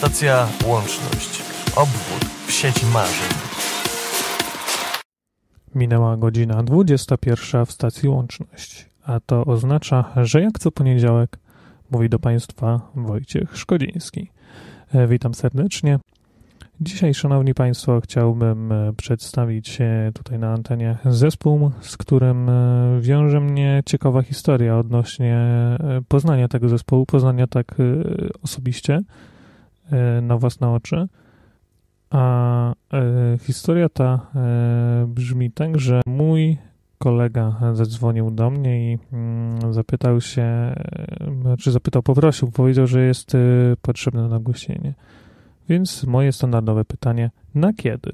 Stacja Łączność. Obwód w sieci marzeń. Minęła godzina 21 w stacji Łączność, a to oznacza, że jak co poniedziałek mówi do Państwa Wojciech Szkodziński. Witam serdecznie. Dzisiaj, Szanowni Państwo, chciałbym przedstawić tutaj na antenie zespół, z którym wiąże mnie ciekawa historia odnośnie poznania tego zespołu, poznania tak osobiście, na własne oczy. A historia ta brzmi tak, że mój kolega zadzwonił do mnie i poprosił, powiedział, że jest potrzebne nagłośnienie. Więc moje standardowe pytanie, na kiedy?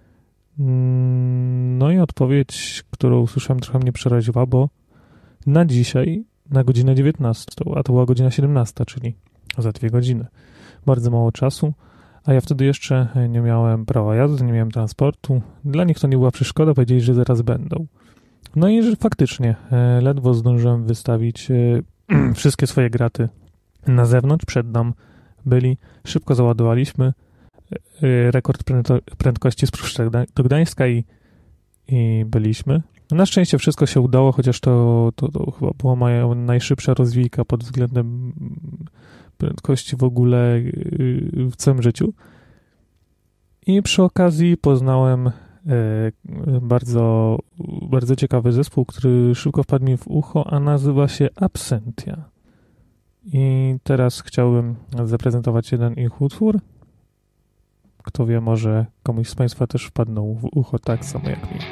No i odpowiedź, którą usłyszałem, trochę mnie przeraziła, bo na dzisiaj, na godzinę 19, a to była godzina 17, czyli za 2 godziny. Bardzo mało czasu, a ja wtedy jeszcze nie miałem prawa jazdy, nie miałem transportu. Dla nich to nie była przeszkoda, powiedzieli, że zaraz będą. No i że faktycznie ledwo zdążyłem wystawić wszystkie swoje graty na zewnątrz, przed nam byli, szybko załadowaliśmy rekord prędkości z Pruszcza do Gdańska i byliśmy. Na szczęście wszystko się udało, chociaż to chyba była moja najszybsza rozwijka pod względem prędkości w ogóle w całym życiu. I przy okazji poznałem bardzo, bardzo ciekawy zespół, który szybko wpadł mi w ucho, a nazywa się Absentia. I teraz chciałbym zaprezentować jeden ich utwór. Kto wie, może komuś z Państwa też wpadną w ucho tak samo jak mi.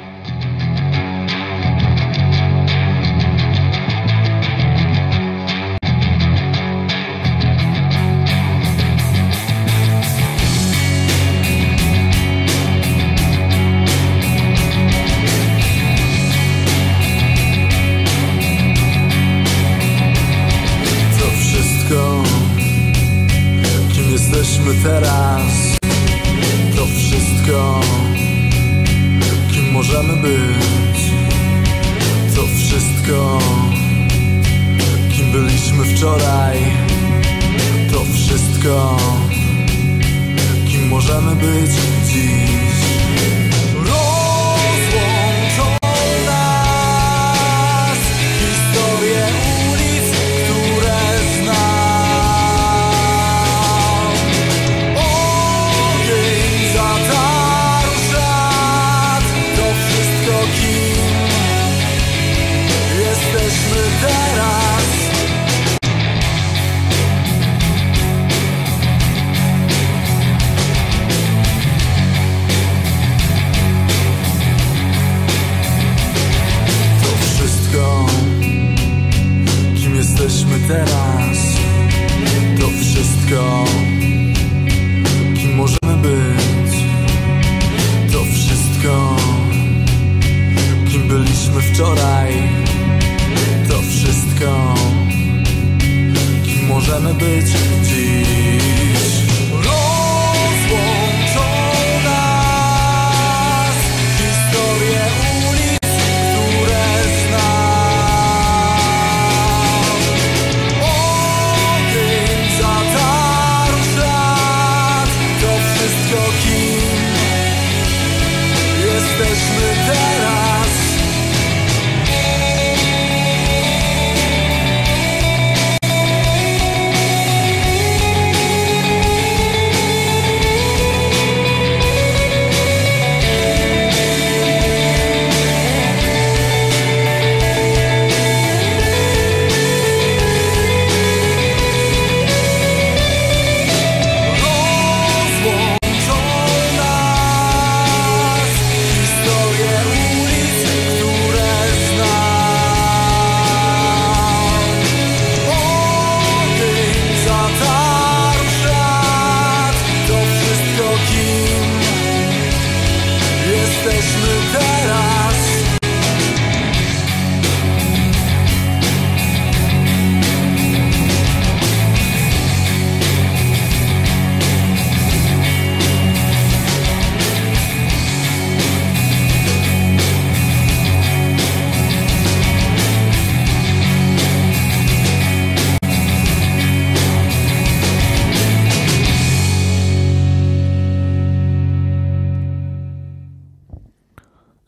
Jesteśmy teraz, to wszystko, kim możemy być, to wszystko, kim byliśmy wczoraj, to wszystko, kim możemy być dziś. Rozłączą nas historie ulic, które znam. Jesteśmy teraz, to wszystko, kim możemy być, to wszystko, kim byliśmy wczoraj, to wszystko, kim możemy być dziś. Rozłączą nas historie ulic, które znam. Jesteśmy teraz.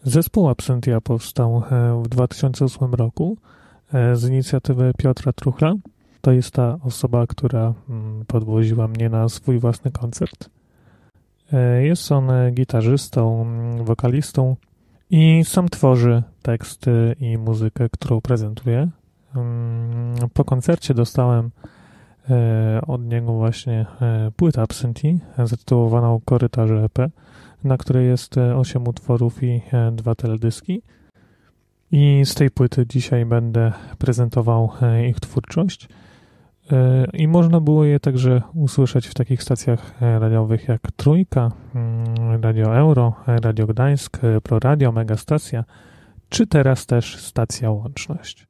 Zespół Absentia powstał w 2008 roku z inicjatywy Piotra Truchla. To jest ta osoba, która podwoziła mnie na swój własny koncert. Jest on gitarzystą, wokalistą i sam tworzy teksty i muzykę, którą prezentuje. Po koncercie dostałem od niego właśnie płytę Absentii zatytułowaną Korytarze EP, na której jest 8 utworów i 2 teledyski. I z tej płyty dzisiaj będę prezentował ich twórczość. I można było je także usłyszeć w takich stacjach radiowych jak Trójka, Radio Euro, Radio Gdańsk, Pro Radio, Megastacja, czy teraz też Stacja Łączność.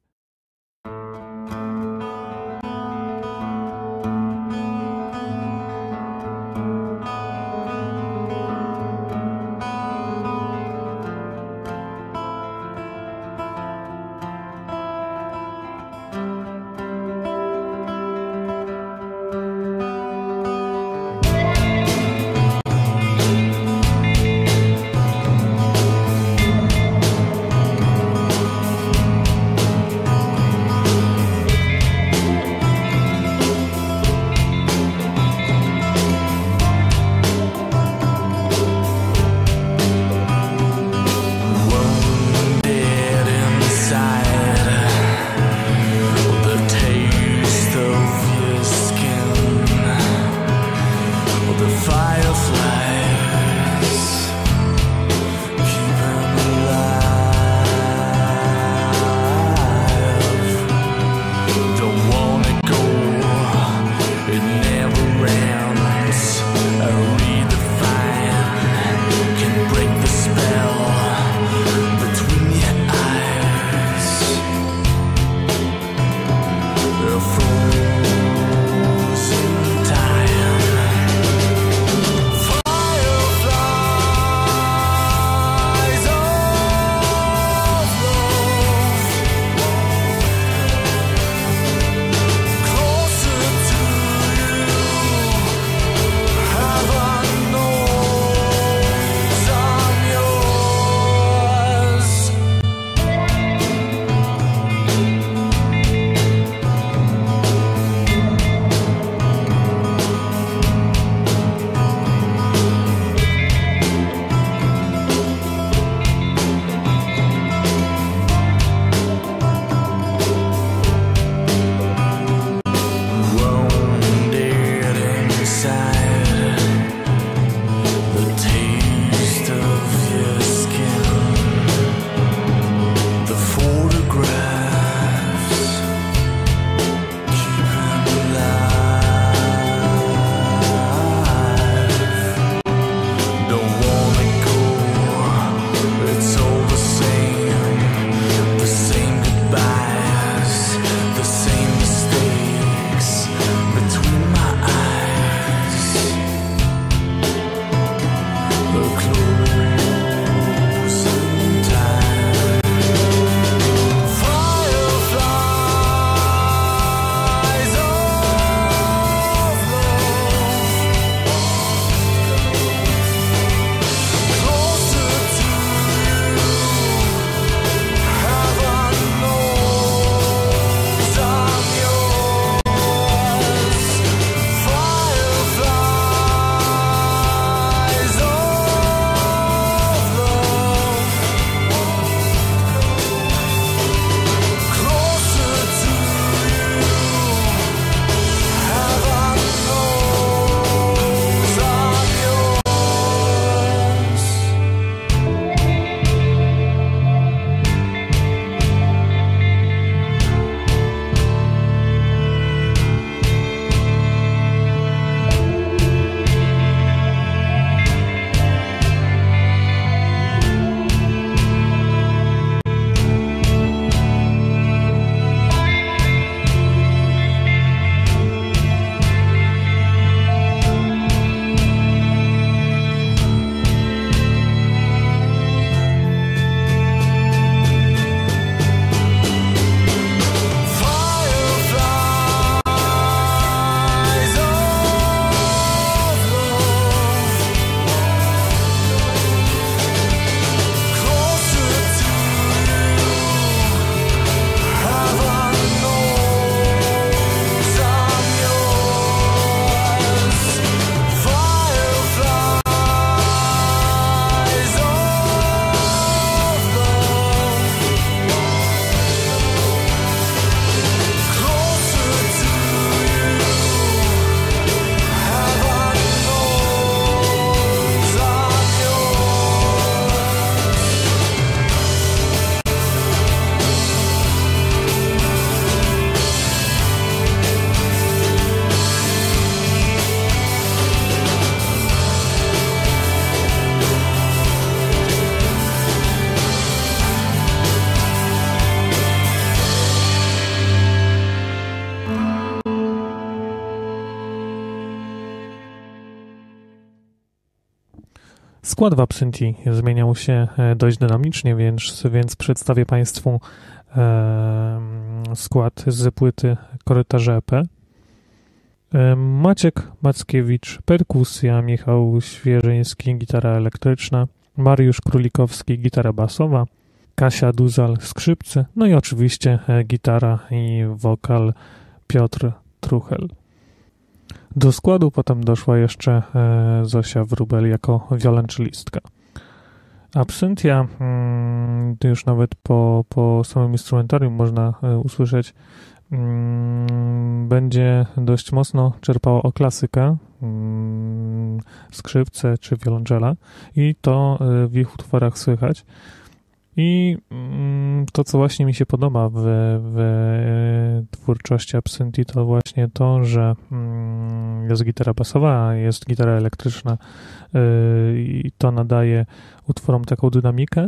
Skład w Absynthi zmieniał się dość dynamicznie, więc przedstawię Państwu skład z płyty Korytarze EP. Maciek Mackiewicz, perkusja, Michał Świeżyński, gitara elektryczna, Mariusz Królikowski, gitara basowa, Kasia Duzal, skrzypce, no i oczywiście gitara i wokal Piotr Truchel. Do składu potem doszła jeszcze Zosia Wróbel jako wiolonczelistka. Absynthia, już nawet po samym instrumentarium można usłyszeć, będzie dość mocno czerpała o klasykę, skrzypce czy wiolonczela i to w ich utworach słychać. I to, co właśnie mi się podoba w twórczości Absynthi, to właśnie to, że jest gitara basowa, jest gitara elektryczna i to nadaje utworom taką dynamikę,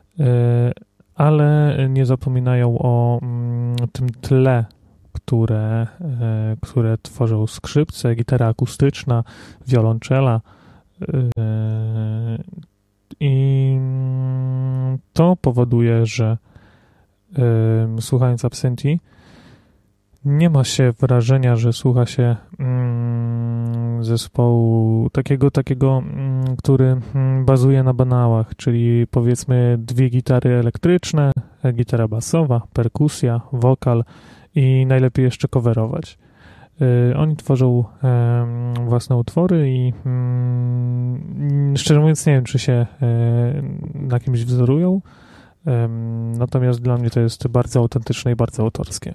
ale nie zapominają o tym tle, które tworzą skrzypce, gitara akustyczna, wiolonczela i to powoduje, że słuchając Absynthi nie ma się wrażenia, że słucha się zespołu takiego, który bazuje na banałach, czyli powiedzmy 2 gitary elektryczne, gitara basowa, perkusja, wokal i najlepiej jeszcze coverować. Oni tworzą własne utwory i szczerze mówiąc nie wiem, czy się na kimś wzorują, natomiast dla mnie to jest bardzo autentyczne i bardzo autorskie.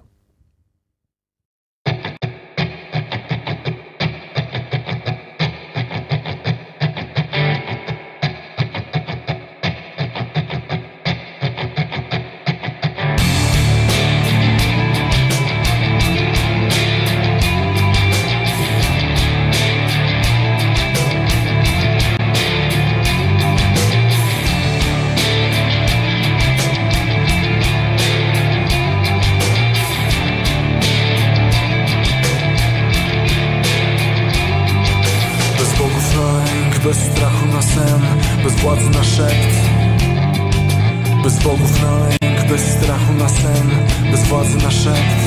Bez strachu na sen, bez władzy na szept. Bez bogów na lęk, bez strachu na sen, bez władzy na szept.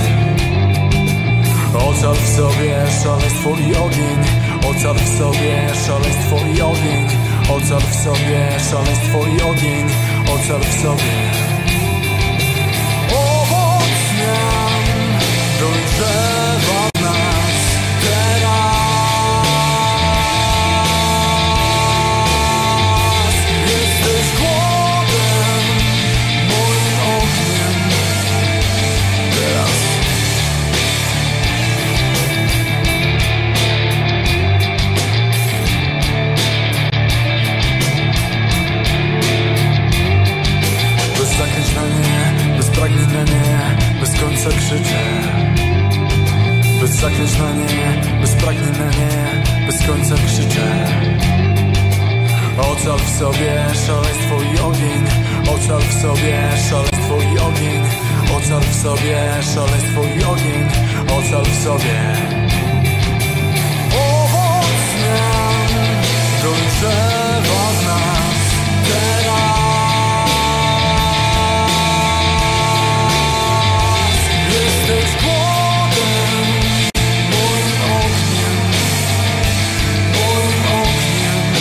Ocal w sobie szaleństwo i ogień. Ocal w sobie szaleństwo i ogień. Ocal w sobie szaleństwo i ogień. Ocal w sobie. Owoc zmian dojrzewa w nas teraz. Bez końca krzyczę. Bez zaklęć na nie, bez pragnień na nie, bez końca krzyczę. Ocal w sobie szaleństwo i ogień. Ocal w sobie szaleństwo i ogień. Ocal w sobie szaleństwo i ogień. Ocal w sobie. Owoc zmian dojrzewa w nas teraz. Jesteś głodem, moim ogniem, moim ogniem.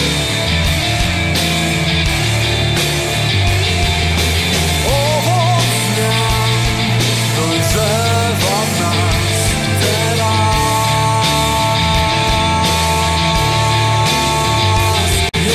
Owoc zmian dojrzewa w nas teraz.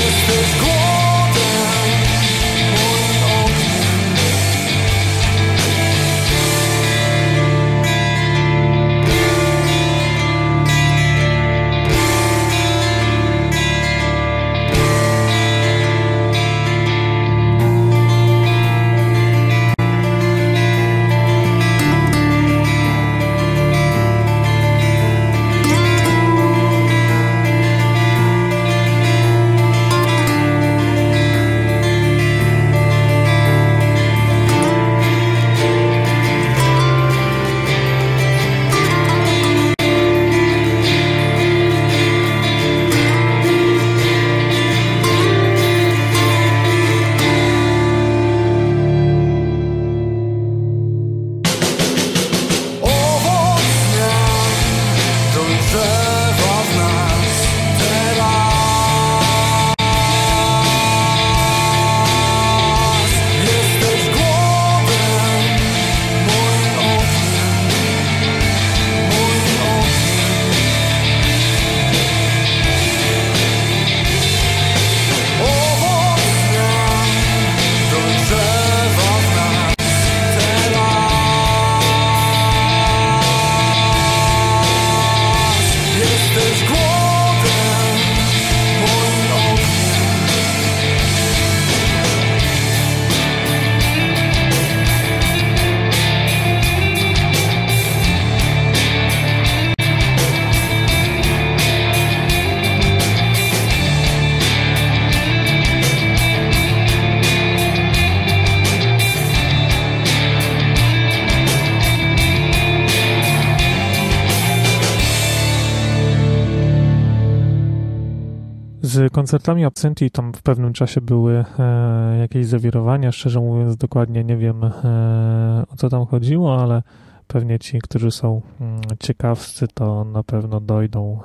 Z koncertami Absentee tam w pewnym czasie były jakieś zawirowania, szczerze mówiąc dokładnie nie wiem o co tam chodziło, ale pewnie ci, którzy są ciekawscy, to na pewno dojdą.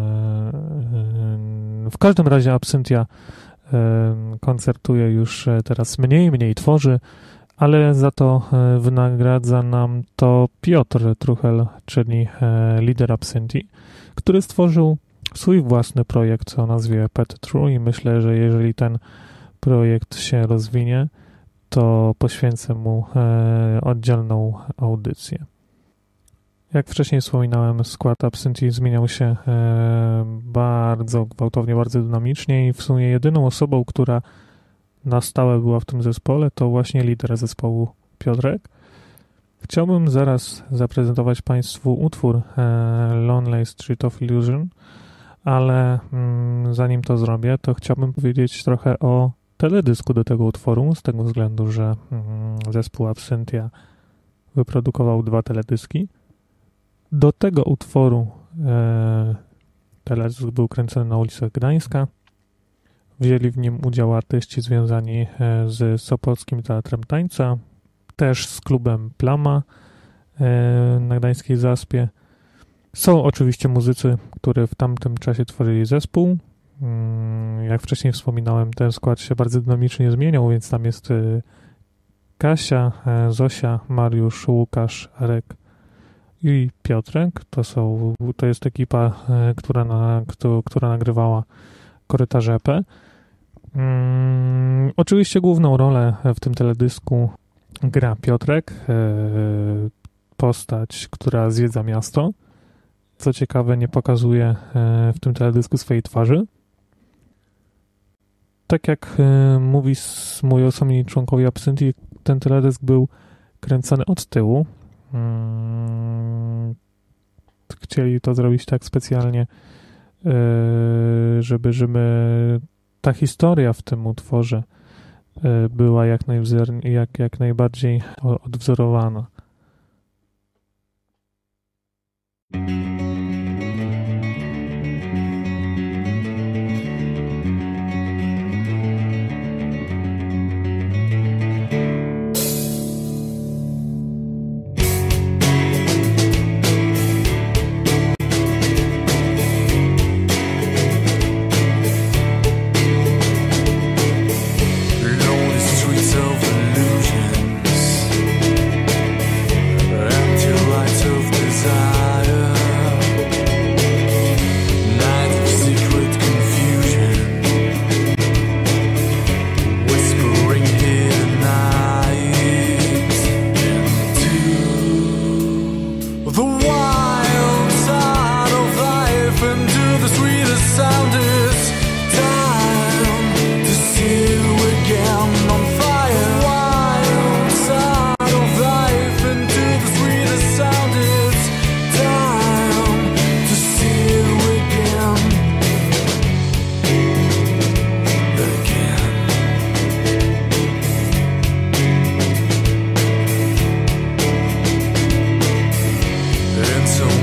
W każdym razie Absentia koncertuje już teraz mniej tworzy, ale za to wynagradza nam to Piotr Truchel, czyli lider Absentii, który stworzył swój własny projekt o nazwie Pet True i myślę, że jeżeli ten projekt się rozwinie, to poświęcę mu oddzielną audycję. Jak wcześniej wspominałem, skład Absentii zmieniał się bardzo gwałtownie, bardzo dynamicznie i w sumie jedyną osobą, która na stałe była w tym zespole, to właśnie lider zespołu Piotrek. Chciałbym zaraz zaprezentować Państwu utwór Lonely Street of Illusion, ale zanim to zrobię, to chciałbym powiedzieć trochę o teledysku do tego utworu, z tego względu, że zespół Absentia wyprodukował 2 teledyski. Do tego utworu teledysk był kręcony na ulicach Gdańska. Wzięli w nim udział artyści związani z Sopockim Teatrem Tańca, też z klubem Plama na Gdańskiej Zaspie. Są oczywiście muzycy, którzy w tamtym czasie tworzyli zespół. Jak wcześniej wspominałem, ten skład się bardzo dynamicznie zmieniał, więc tam jest Kasia, Zosia, Mariusz, Łukasz, Arek i Piotrek. To jest ekipa, która nagrywała Korytarze EP. Oczywiście główną rolę w tym teledysku gra Piotrek, postać, która zwiedza miasto. Co ciekawe, nie pokazuje w tym teledysku swojej twarzy. Tak jak mój osobni członkowie Absentii, ten teledysk był kręcony od tyłu. Chcieli to zrobić tak specjalnie, żeby ta historia w tym utworze była jak najbardziej odwzorowana. And so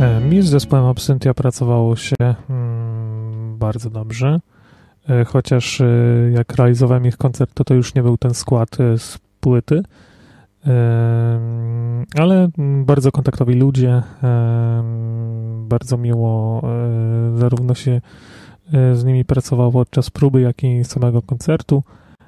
Mi z zespołem Absentia pracowało się bardzo dobrze, chociaż jak realizowałem ich koncert, to już nie był ten skład z płyty, ale bardzo kontaktowi ludzie, bardzo miło zarówno się z nimi pracowało podczas próby, jak i samego koncertu.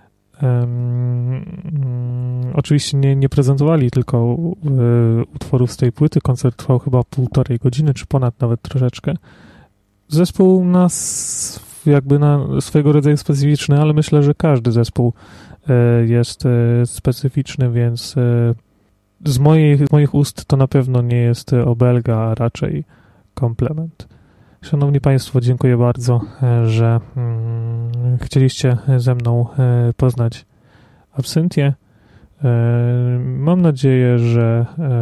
Oczywiście nie prezentowali tylko utworów z tej płyty. Koncert trwał chyba 1,5 godziny, czy ponad nawet troszeczkę. Zespół jakby na swojego rodzaju specyficzny, ale myślę, że każdy zespół jest specyficzny, więc z moich ust to na pewno nie jest obelga, a raczej komplement. Szanowni Państwo, dziękuję bardzo, że chcieliście ze mną poznać Absentię. Mam nadzieję, że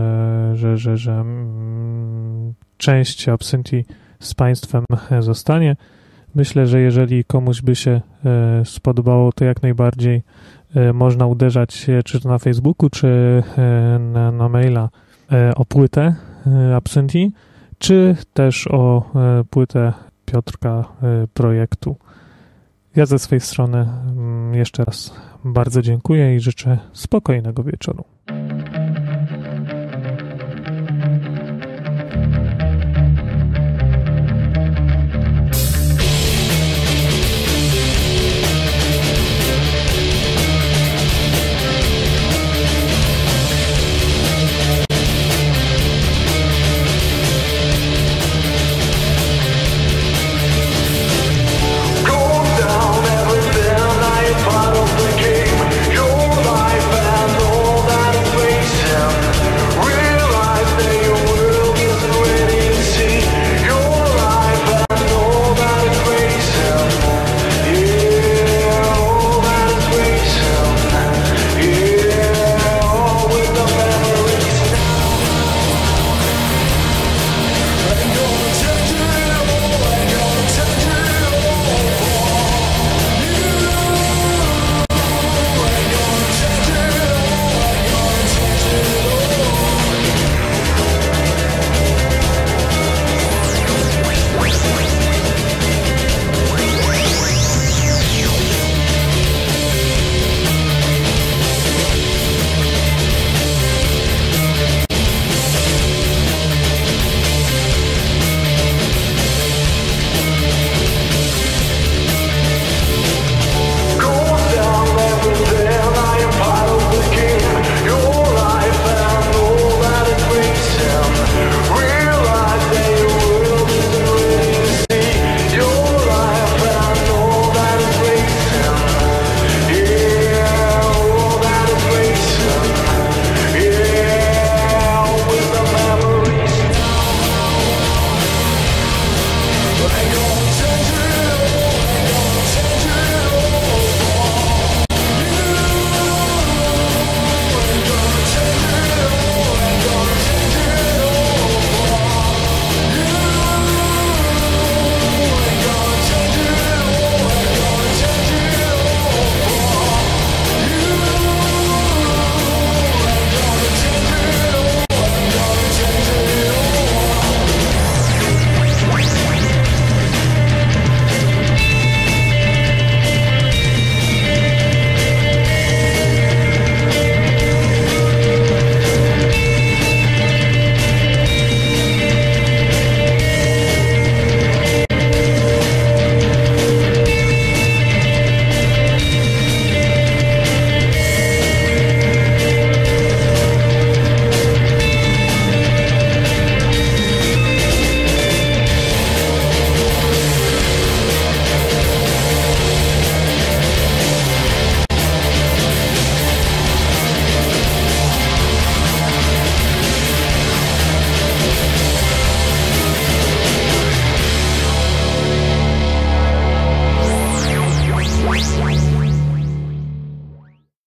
część Absentii z Państwem zostanie. Myślę, że jeżeli komuś by się spodobało, to jak najbardziej można uderzać się czy to na Facebooku, czy na maila o płytę Absentii, czy też o płytę Piotrka Projektu. Ja ze swojej strony jeszcze raz bardzo dziękuję i życzę spokojnego wieczoru.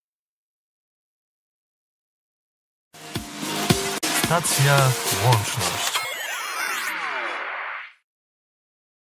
Stacja łączna.